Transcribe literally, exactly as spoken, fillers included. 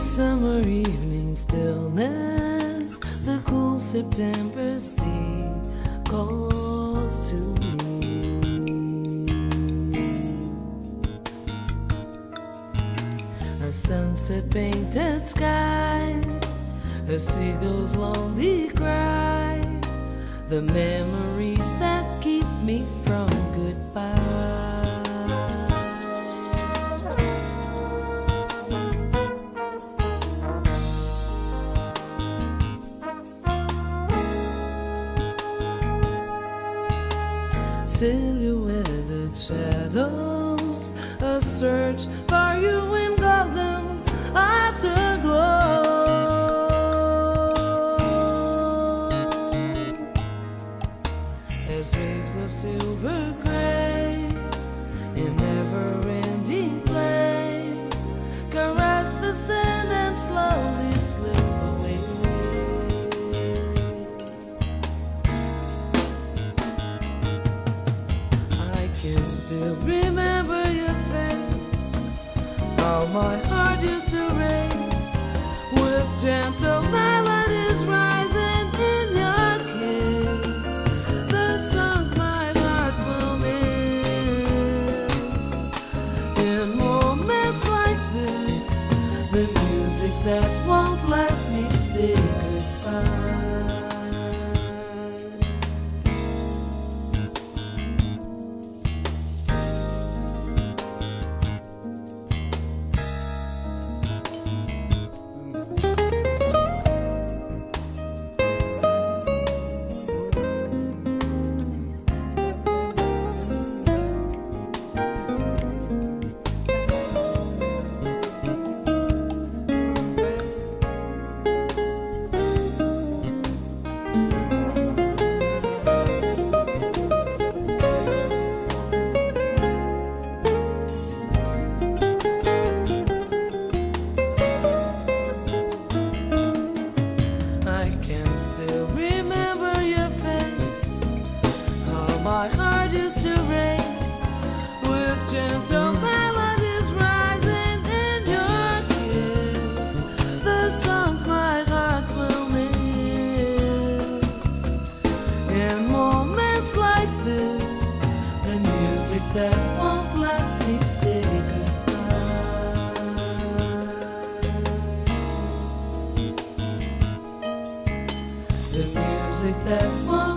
summer evening stillness, the cool September sea calls to me. A sunset painted sky, a seagull's lonely cry, the memories that keep me from goodbye. Silhouetted shadows, a search for you in golden afterglow. As waves of silver gray in never-ending play caress the sand and slowly slip away. Can still remember your face, how my heart used to race with gentle melodies rising in your kiss. The songs my heart will miss in moments like this, the music that won't let me say goodbye. My heart used to race with gentle melodies rising in your kiss. The songs my heart will miss in moments like this, the music that won't let me say goodbye. The music that won't